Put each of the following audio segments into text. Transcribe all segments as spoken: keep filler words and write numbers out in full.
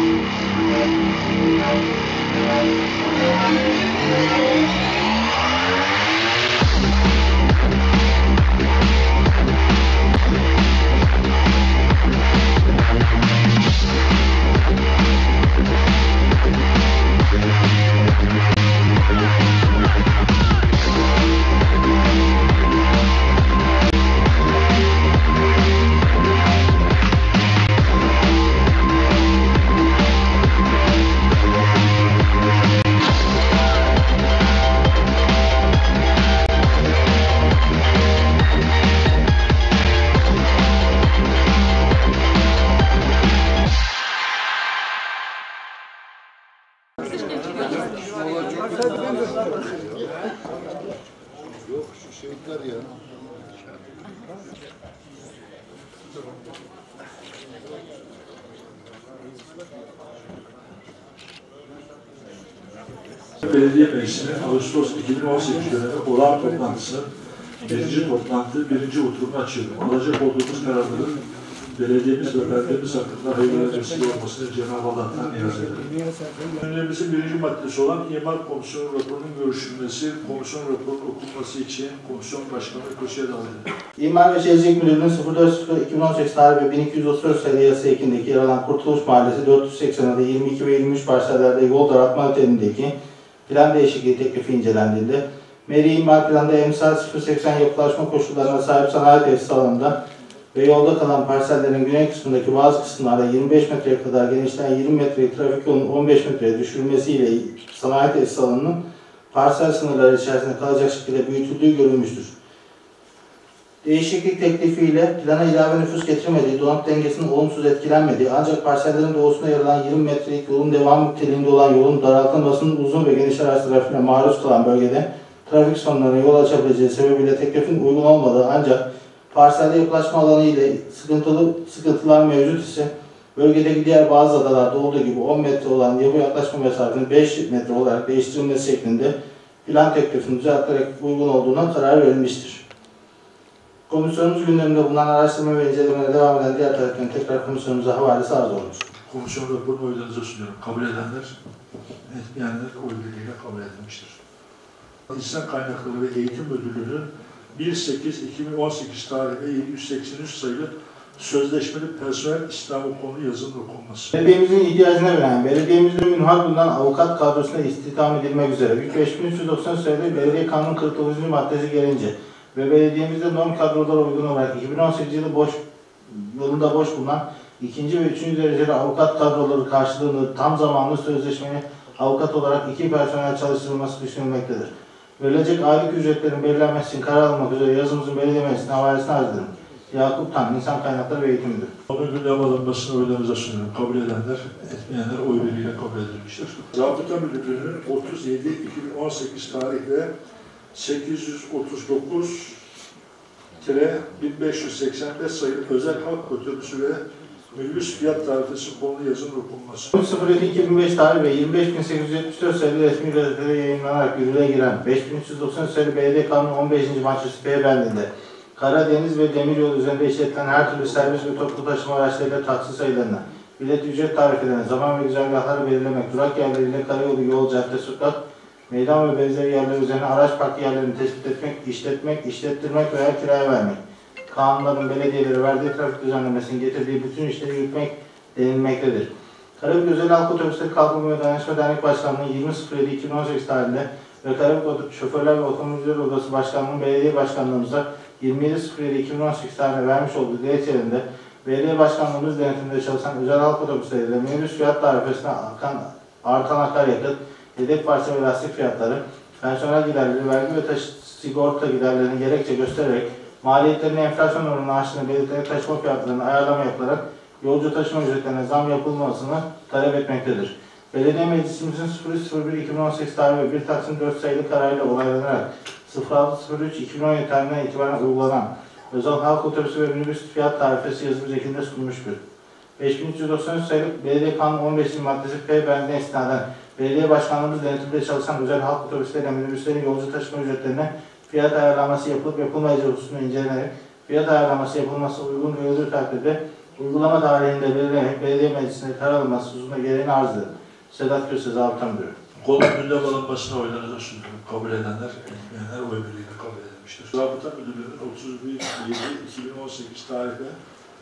Yok şu şehitler ya. Belediye Meclisi'nin Ağustos iki bin on sekiz dönemi olağan toplantısının birinci toplantı, birinci oturumu açıyorum. Alacak olduğumuz kararların belediyemiz ve beldemiz hakkında hayırlı vesile olmasını Cenab-ı Allah'tan niyaz ederim. Gündemimizin birinci maddesi olan İmar Komisyonu raporunun görüşülmesi, komisyon raporunun okunması için komisyon başkanı kürsüye davet ederim. İmar ve Şehircilik Müdürlüğü'nün sıfır dört sıfır iki bin on sekiz tarihi bin iki yüz otuz dört sayılı yasa ekindeki yer alan Kurtuluş Mahallesi dört yüz seksen yirmi iki ve yirmi üç parsellerde yol daraltma ötelindeki plan değişikliği teklifi incelendiğinde Meri İmar Planı'nda emsal sıfır seksen yapılaşma koşullarına sahip sanayi tesisi alanında ve yolda kalan parsellerin güney kısmındaki bazı kısımlarda yirmi beş metreye kadar genişleyen yirmi metrelik trafik yolunun on beş metreye düşürülmesiyle sanayi tesisi alanının parsel sınırları içerisinde kalacak şekilde büyütüldüğü görülmüştür. Değişiklik teklifiyle plana ilave nüfus getirmediği, donat dengesinin olumsuz etkilenmediği ancak parsellerin doğusunda yer alan yirmi metrelik yolun devam niteliğinde olan yolun daraltılmasının uzun ve geniş araç trafiğine maruz kalan bölgede trafik sorunlarına yol açabileceği sebebiyle teklifin uygun olmadığı ancak parselde yapılaşma alanı ile sıkıntılı sıkıntılar mevcut ise bölgedeki diğer bazı adalarda olduğu gibi on metre olan yapı yaklaşma mesafesinin beş metre olarak değiştirilmesi şeklinde plan teklifini düzelterek uygun olduğuna karar verilmiştir. Komisyonumuz gündeminde bulunan araştırma ve incelemeye devam eden diğer tarafların tekrar komisyonumuza havalesi arz olunur. Komisyon raporunu oylarınıza sunuyorum. Kabul edenler, etmeyenler oy birliğiyle kabul edilmiştir. İnsan Kaynakları ve Eğitim Müdürlüğü'nün bir sekiz iki bin on sekiz tarihli yedi yüz seksen üç sayılı sözleşmeli personel istihdamı konu yazının okunması. Belediyemizin ihtiyacına veren, belediyemizde münhal bulunan avukat kadrosuna istihdam edilmek üzere beş bin üç yüz doksan sayılı Belediye Kanunu kırk dokuzuncu maddesi gelince ve belediyemizde norm kadrolara uygun olarak iki bin on sekiz yılı boş, yılında boş bulunan ikinci ve üçüncü dereceli avukat kadroları karşılığında tam zamanlı sözleşmeli avukat olarak iki personel çalıştırılması düşünülmektedir. Verilecek aylık ücretlerin belirlenmesi için karar almak üzere yazımızın belediye meclisine havalesine arz ederim. Yakup Tan, İnsan Kaynakları ve Eğitim Müdürü. Onun gündem alınmasını oylarınıza sunuyorum. Kabul edenler, etmeyenler oy birliğiyle kabul edilmiştir. Zabıta Müdürlüğü'nün otuz yedi iki bin on sekiz tarihli sekiz yüz otuz dokuz bin beş yüz seksen beş sayılı özel halk otobüsü ve minibüs fiyat tarifesi konulu yazının okunması. sıfır yedi iki bin beş tarih ve yirmi beş bin sekiz yüz yetmiş dört sayılı resmi gazetede yayınlanarak yürürlüğe giren beş bin üç yüz doksan sayılı Belediye Kanunu on beşinci maddesi P bendinde Karadeniz ve Demiryolu üzerinde işletilen her türlü servis ve toplu taşıma araçlarıyla taksi sayılarına, bilet ücret tarifelerine, zaman ve güzergahları belirlemek, durak yerleriyle karayolu, yol, cadde, sokak, meydan ve benzeri yerler üzerine araç park yerlerini tespit etmek, işletmek, işlettirmek veya kiraya vermek, kanunların belediyelere verdiği trafik düzenlemesinin getirdiği bütün işleri yürütmek denilmektedir. Karabük Özel Halk Otobüsleri Kalkınma ve Dayanışma Dernek Başkanlığı'nın yirmi sıfır yedi iki bin on sekiz tarihinde ve Karabük Şoförler ve Otomobilciler Odası Başkanlığı'nın belediye başkanlığımıza yirmi yedi sıfır yedi iki bin on sekiz tarihinde vermiş olduğu dilekçelerinde belediye başkanlığımız denetiminde çalışan özel halk otobüsleriyle minibüs fiyat tarifesine akan, artan akaryakıt, yedek parça ve lastik fiyatları, personel giderleri, vergi ve taşı, sigorta giderlerini gerekçe göstererek maliyetlerini enflasyon oranına aştığını belirterek taşıma fiyatlarını ayarlama yapılarak yolcu taşıma ücretlerine zam yapılmasını talep etmektedir. Belediye Meclisimizin sıfır üç sıfır bir iki bin on sekiz tarihi ve bir Taksim dört sayılı kararıyla onaylanarak sıfır altı sıfır üç iki bin on yedi tarihinden itibaren uygulanan özel halk otobüsü ve minibüs fiyat tarifesi yazımız ekinde sunulmuştur. beş bin üç yüz doksan üç sayılı Belediye Kanunu on beşinci maddesi P bendine istinaden belediye başkanlığımız denetiminde çalışan özel halk otobüsleriyle minibüslerin yolcu taşıma ücretlerine fiyat ayarlaması yapılıp yapılmayacağı hususunu incelenerek fiyat ayarlaması yapılması uygun görüldüğü takdirde Uygulama tarihinde belirlenerek belediye meclisinde karar alınması hususunda gereğini arz ederim. Sedat Köse, Zabıta Müdürü. Konunun gündem alınmasına oylarınıza sunuyorum. Kabul edenler, etmeyenler oy birliğiyle kabul edilmiştir. Zabıta Müdürlüğü'nün otuz bir yedi iki bin on sekiz tarihli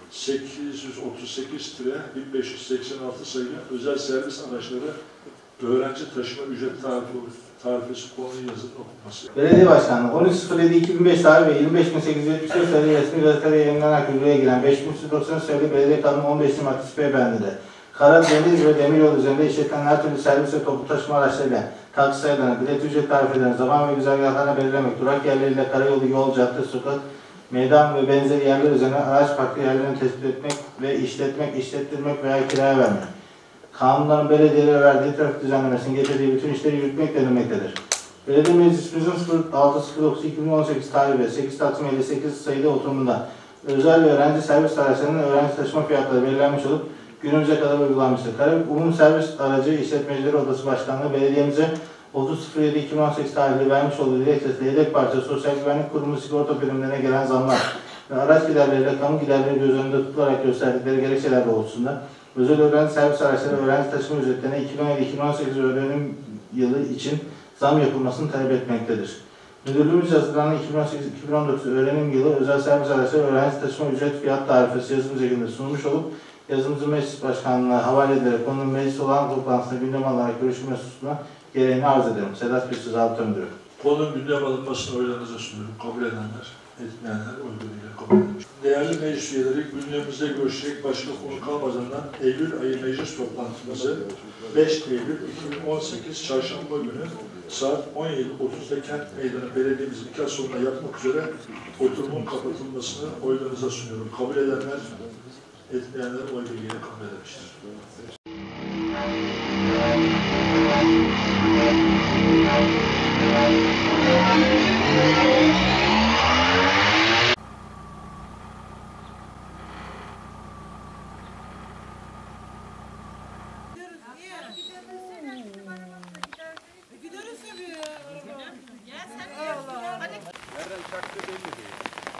sekiz yüz otuz sekiz bin beş yüz seksen altı sayılı özel servis araçları öğrenci taşıma ücret tarifi, tarifesi konunun yazılı okunması. Belediye Başkanlığı on üç sıfır yedi iki bin beş tarih ve yirmi beş bin sekiz yüz yetmiş dört sayılı resmi gazetede yayınlanarak yürürlüğe giren beş bin üç yüz doksan sayılı Belediye Kanunu on beşinci maddesi B bendinde Karadeniz ve Demiryolu üzerinde işletilen her türlü servis ve toplu taşıma araçlarıyla taksi sayılarına, bilet ücret tarifelerini, zaman ve güzergahlarına belirlemek, durak yerleriyle karayolu, yol, cadde, sokak, meydan ve benzeri yerler üzerine araç parkı yerlerini tespit etmek ve işletmek, işlettirmek veya kiraya vermek. Kanunların belediyelere verdiği trafik düzenlemesinin getirdiği bütün işleri yürütmek denilmektedir. Belediye Meclisimizin altı sıfır dokuz iki bin on sekiz tarihi ve sekiz Taksim elli sekiz sayılı oturumunda özel ve öğrenci servis araçlarının öğrenci taşıma fiyatları belirlenmiş olup günümüze kadar uygulanmıştır. Karabük Umum Servis Aracı İşletmecileri Odası Başkanlığı belediyemize otuz sıfır yedi iki bin on sekiz tarihli vermiş olduğu dilekçesiyle yedek parça Sosyal Güvenlik Kurumu sigorta primlerine gelen zamlar ve araç giderleriyle kamu giderleri göz önünde tutularak gösterdikleri gerekçeler doğrultusunda özel öğrenci servis araçları öğrenci taşıma ücretlerine iki bin on yedi iki bin on sekiz öğrenim yılı için zam yapılmasını talep etmektedir. Müdürlüğümüz hazırlanan iki bin on sekiz iki bin on dokuz öğrenim yılı özel servis araçları öğrenci taşıma ücret fiyat tarifesi yazım şeklinde sunulmuş olup yazımızı Meclis Başkanlığı'na havale ederek konunun meclis olan toplantısında gündem alarak görüşme hususuna gereğini arz ederim. Sedat Köse, Zabıta Müdürü. Konunun gündem alınmasını oylarınıza sunuyorum. Kabul edenler, etmeyenler oy birliğiyle kabul edilmiştir. Değerli meclis üyeleri, gündemimizde görüşecek başka konu kalmadığından Eylül ayı meclis toplantımızı beş Eylül iki bin on sekiz Çarşamba günü saat on yedi otuzda Kent Meydanı Belediye'mizin nikah sonuna yapmak üzere oturumun kapatılmasını oylarınıza sunuyorum. Kabul edenler, etmeyenler oy birliğiyle kabul edilmiştir. Gideriz tabii ya. Ya sen Allah. Hadi. Nereden çaktı belli değil.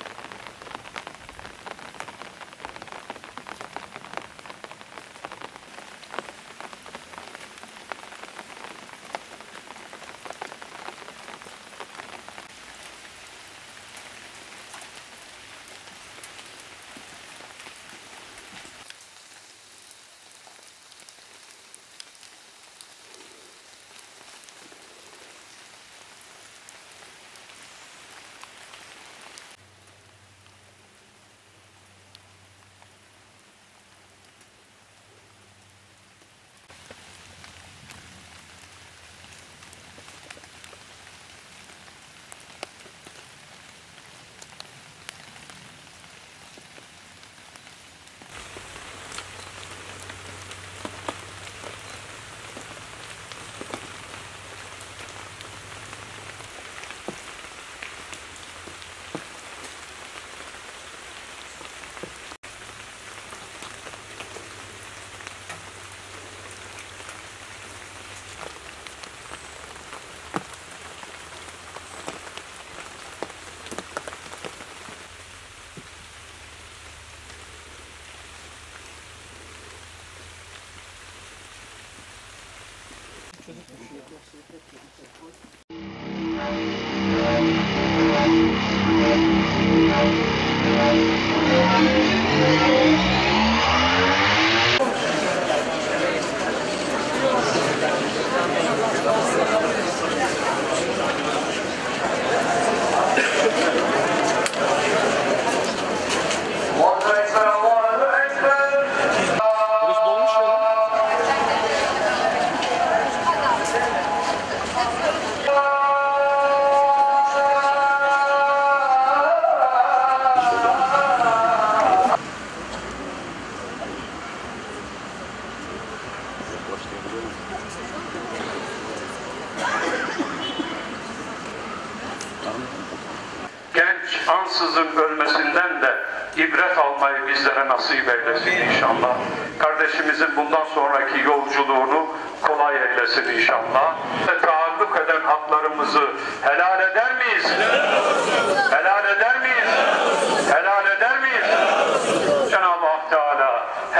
Genç ansızın ölmesinden de ibret almayı bizlere nasip eylesin inşallah. Kardeşimizin bundan sonraki yolculuğunu kolay eylesin inşallah. Taalluk eden haklarımızı helal eder miyiz? Helal eder miyiz? Helal eder miyiz? Cenab-ı Hak Teala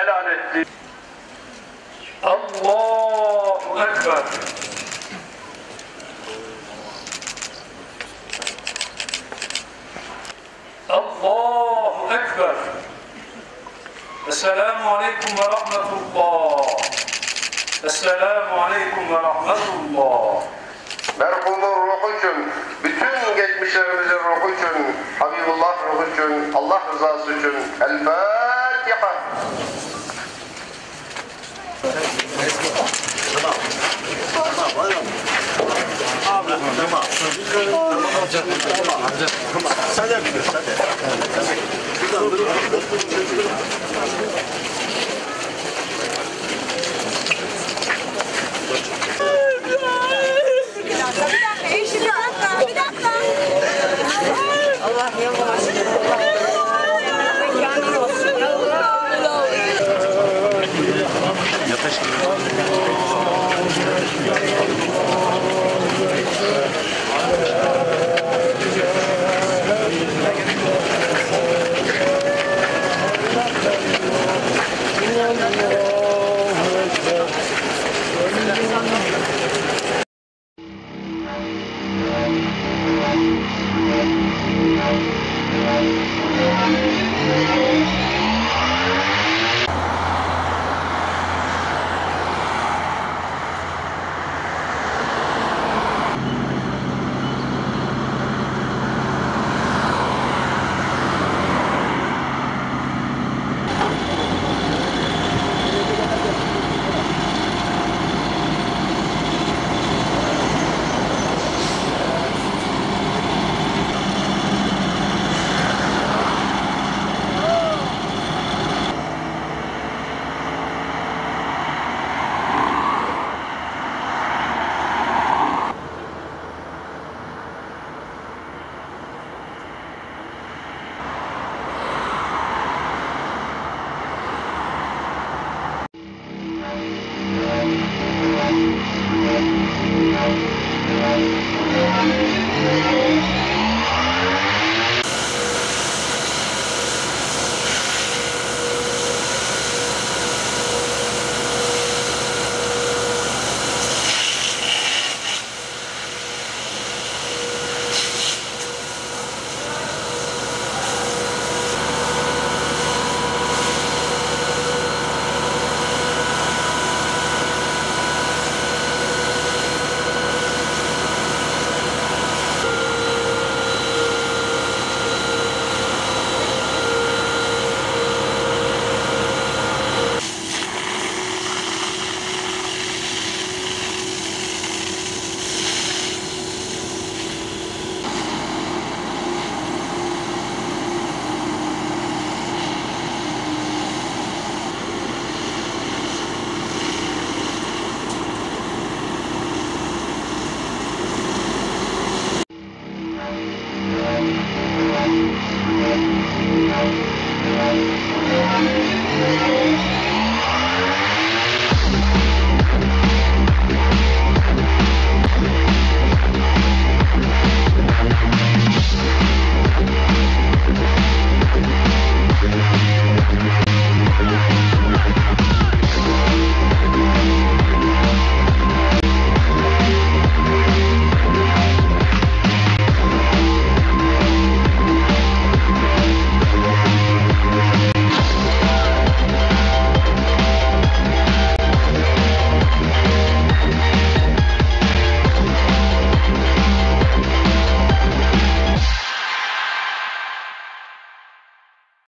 helal etti. Allahu Ekber. Allahu Ekber. Esselamu Aleyküm ve Rahmetullah. Esselamu Aleyküm ve Rahmetullah. Merhumun ruhu için, bütün geçmişlerimizin ruhu için, Habibullah ruhu için, Allah rızası için El Fatiha. Tamam. Tamam, var mı? Abi, tamam. Tamam, amca. Tamam, amca. Tamam. Sen de biliyorsun, sen de. Şuradan dur. Bir dakika, eşim bir dakika, bir dakika. Allah yavaş. Mekanın olsun. Allah. Yataş gibi.